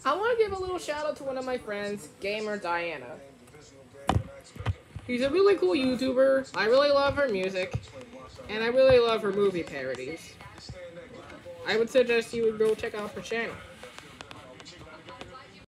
I want to give a little shout out to one of my friends, Gamer Diana. She's a really cool YouTuber. I really love her music, and I really love her movie parodies. I would suggest you would go check out her channel.